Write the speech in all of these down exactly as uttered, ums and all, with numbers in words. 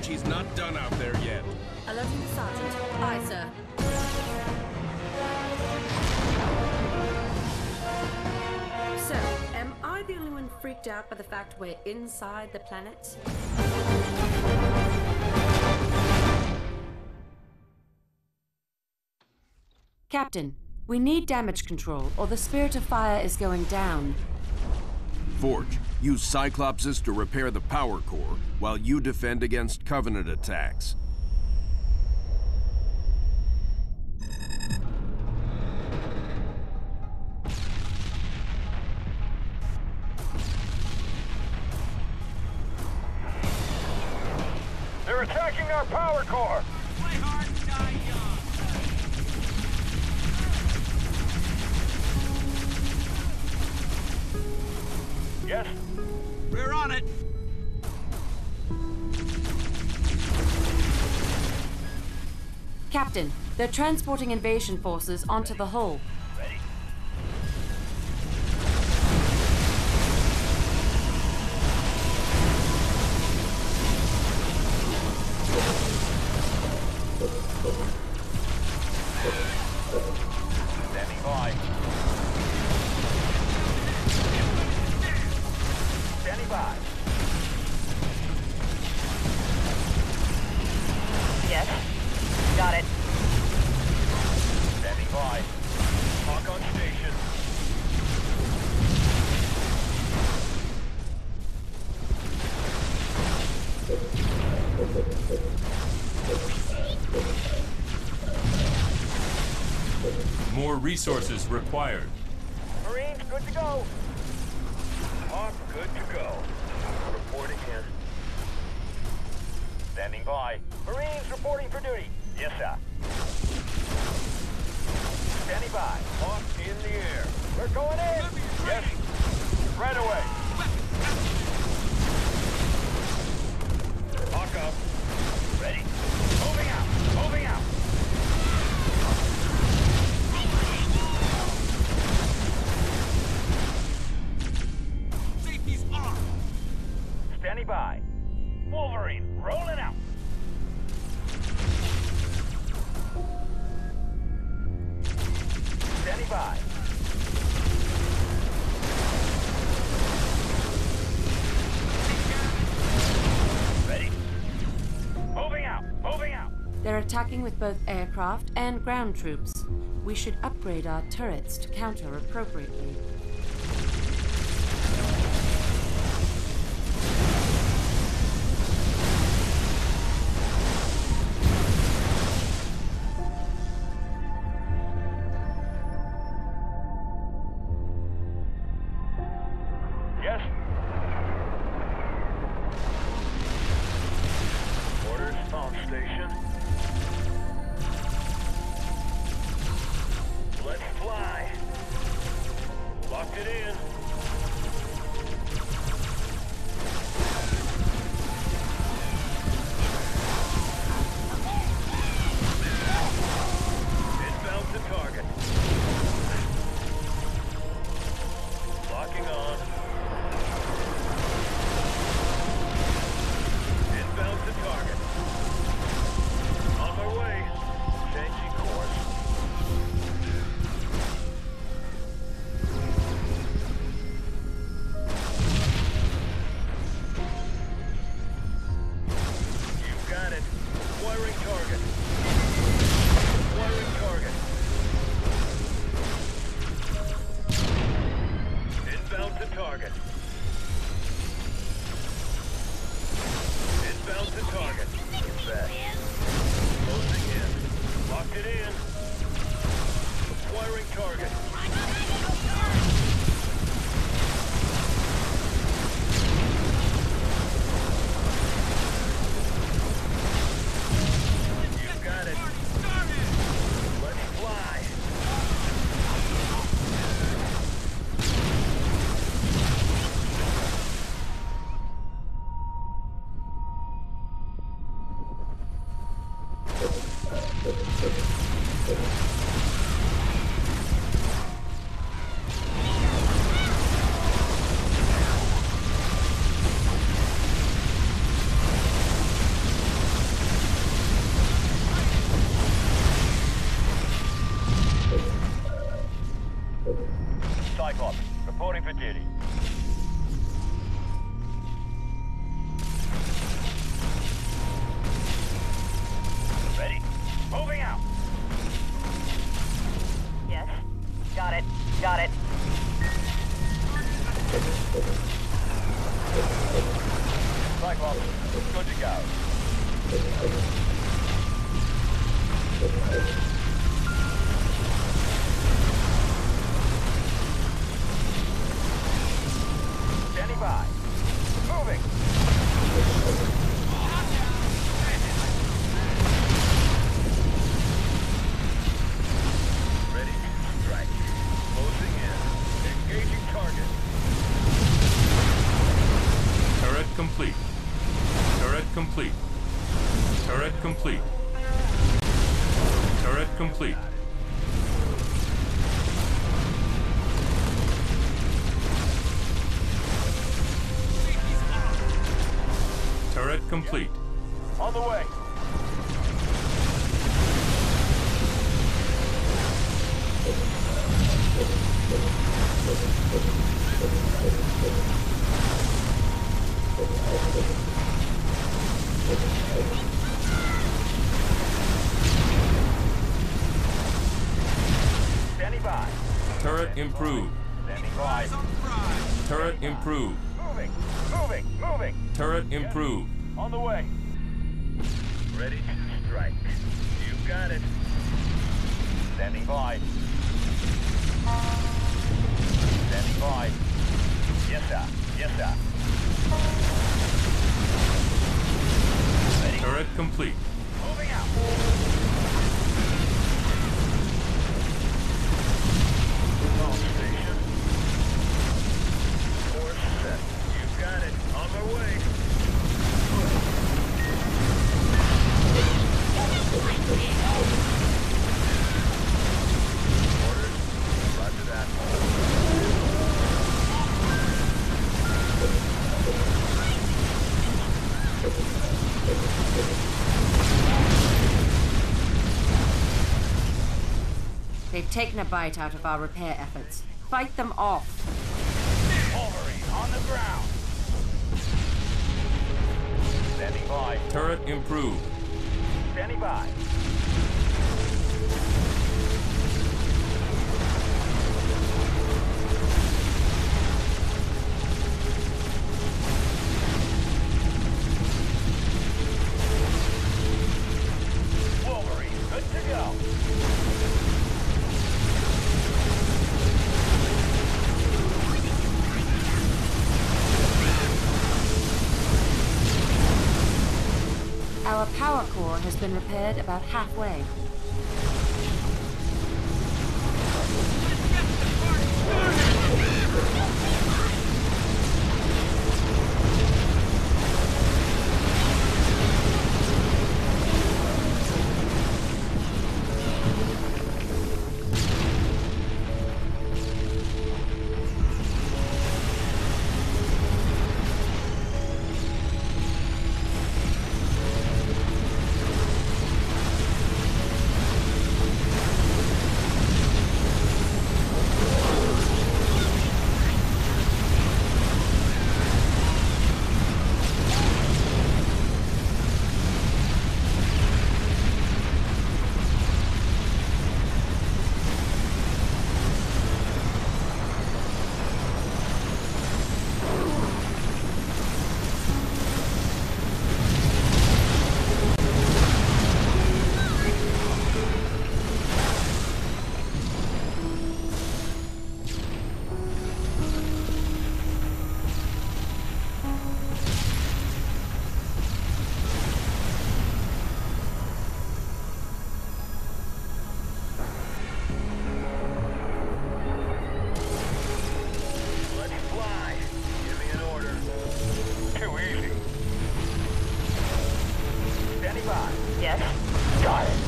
Forge, he's not done out there yet. Alerting the sergeant. Aye, sir. So, am I the only one freaked out by the fact we're inside the planet? Captain, we need damage control, or the Spirit of Fire is going down. Forge, use Cyclopses to repair the power core, while you defend against Covenant attacks. They're attacking our power core! Play hard and die young. Yes? We're on it. Captain, they're transporting invasion forces onto the hull. Ready. Standing by. Standing by. Yes. Got it. Standing by. Hawk on station. More resources required. Marines, good to go. Hawk, good to go. Reporting in. Standing by. Marines reporting for duty. Yes, sir. Standing by. Hawk in the air. We're going in. Yes. Right away. Hawk up. Ready. Moving out. Moving out. Safety's on. Standing by. Wolverine, rolling out. Standing by. Ready. Moving out. Moving out. They're attacking with both aircraft and ground troops. We should upgrade our turrets to counter appropriately. Yes. Orders on station. Let's fly. Locked it in. Inbound to target. Locking on. Inbound to target. On my way. Changing course. You got it. Acquiring target. Acquiring target. Inbound to target. Inbound to target. Back. Closing in. Locked it in. Acquiring target. You got it. Let's fly. Standing by. Moving. Ready to strike. Closing in. Engaging target. Turret complete. Turret complete. Turret complete. Turret complete. Turret complete. On the way. Standing by. Turret improved. Standing by. Turret improved. Moving. Moving. Moving. Turret improved. On the way. Ready to strike. You got it. Standing by. Standing by. Yes, sir. Yes, sir. Ready. Turret complete. Moving out. Launch station. Course set. You got it. On my way. Orders. Roger that. They've taken a bite out of our repair efforts. Fight them off. Wolverine on the ground. Standing by. Turret improved. Standing by. Wolverine, good to go. Our power core has been repaired about halfway. Yes. Got it.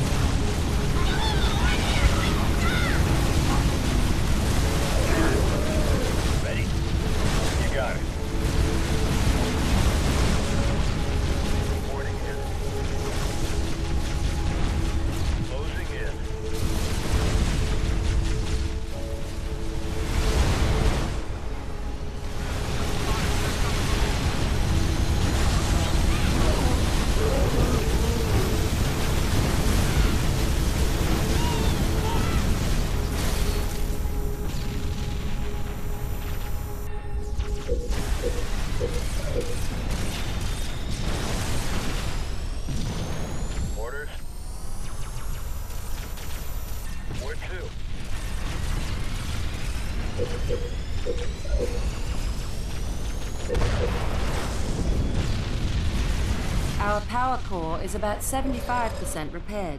Ready? You got it. Reporting in. Closing in. Our power core is about seventy-five percent repaired.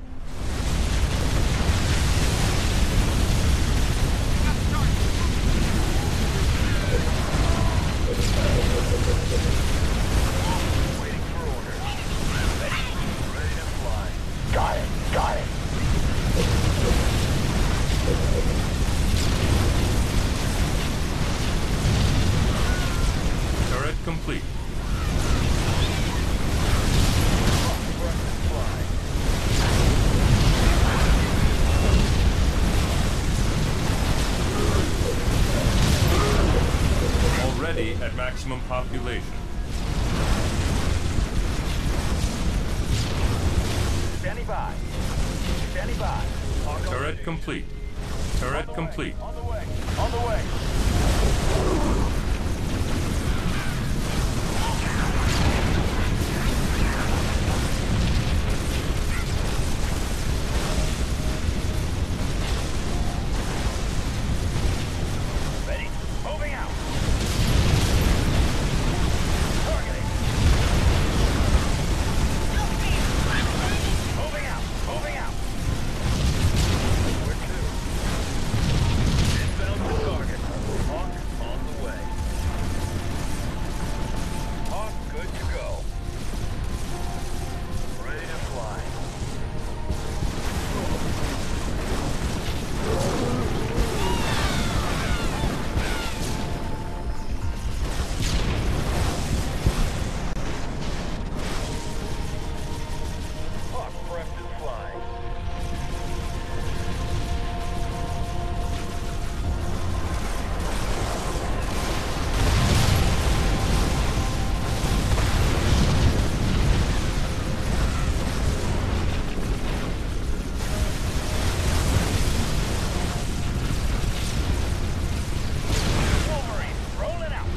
Waiting for orders. Ready? Ready to fly. Got it. Got it. Turret complete. Already at maximum population. Standing by. Standing by. Turret complete. Turret complete. On the way. On the way. Ready? Moving out. Targeting. Moving out. Moving out. Where to? Inbound to target. Hawk on the way. Hawk good to go. Ready to fly. Hawk prepped and flying. Wolverine, rolling out.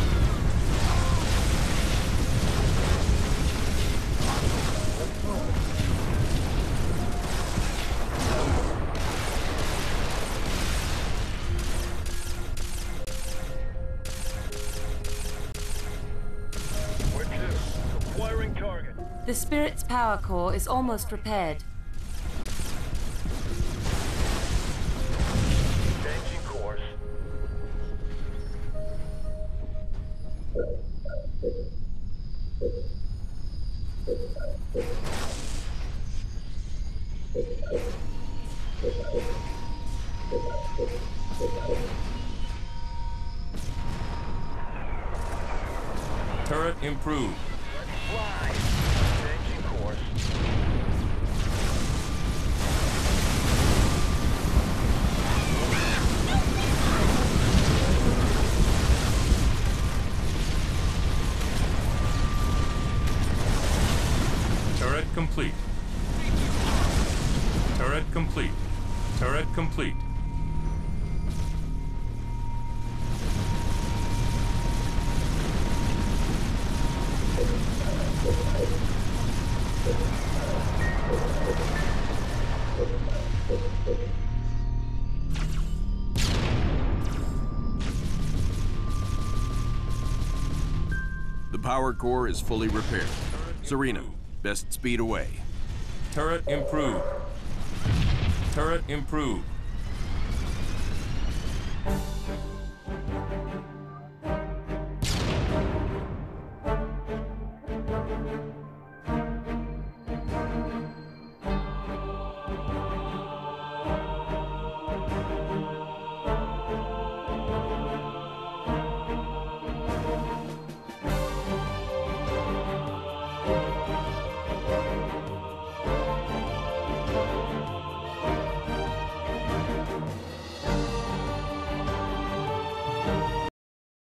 Where to? Acquiring target. The Spirit's power core is almost repaired. Changing course. Turret improved. Fly. Changing course. Turret complete. Turret complete. Turret complete. The power core is fully repaired. Serena, best speed away. Turret improved. Turret improved.